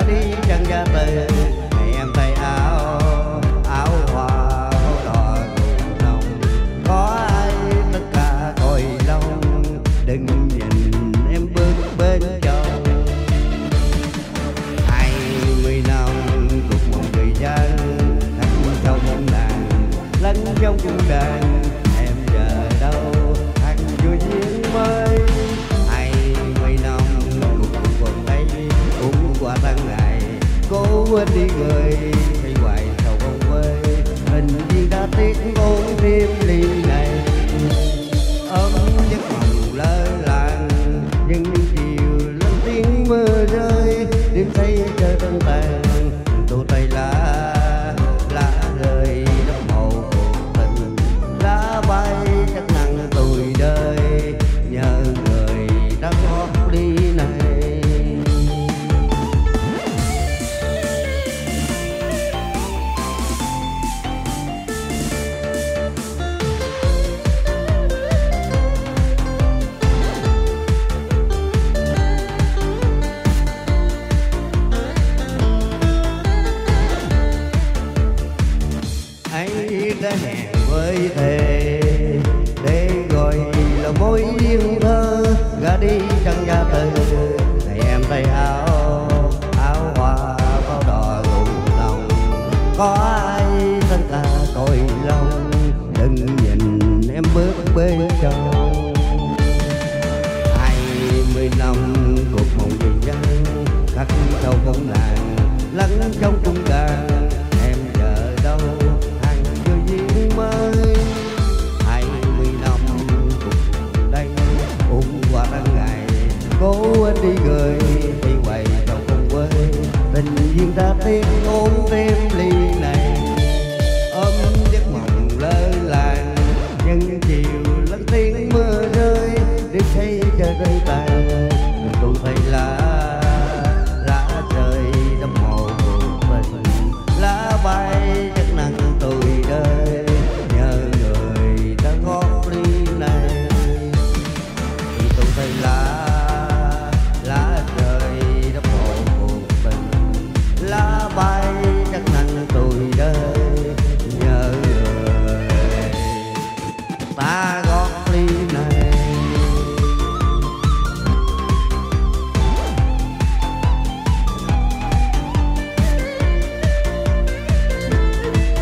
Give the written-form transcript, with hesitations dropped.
đi chân ra từ ngày em tay áo áo hoa đỏ rụng lòng, có ai tất cả cõi lòng đừng nhìn em bước bên trong. 20 năm cuộc một thời gian khắc sâu bóng đàn lẫn trong cung đàn, em chờ đâu thằng vui duyên mới. 20 năm cuộc còn đây cũng qua tháng ngày, cố quên đi người hay hoài sầu không quê, hình duyên đã tiếc ôn thêm ly này. Ấm giấc mộng lơ làng nhưng chiều lên tiếng mưa rơi, đêm say trời tân tàn tô tay lá rơi đất màu cuộc tình, lá bay chắc nặng tuổi đời nhờ người đã gót đi này. Ấy đã hẹn với thề để gọi là mối duyên thơ, gả đi chẳng ra từ ngày em tay áo hoa bao đỏ rụng lòng, có ai thân ta cõi lòng đừng nhìn em bước bên trong. 20 năm cuộc mộng về dân khắc sâu bóng làng lẫn trong cung đàn, em chờ đâu hàng cho duyên mới. 20 năm cuộc đây ôm qua tháng ngày, cố anh đi người thì quay trong không quê, tình duyên ta tiếc ôm thêm ly này.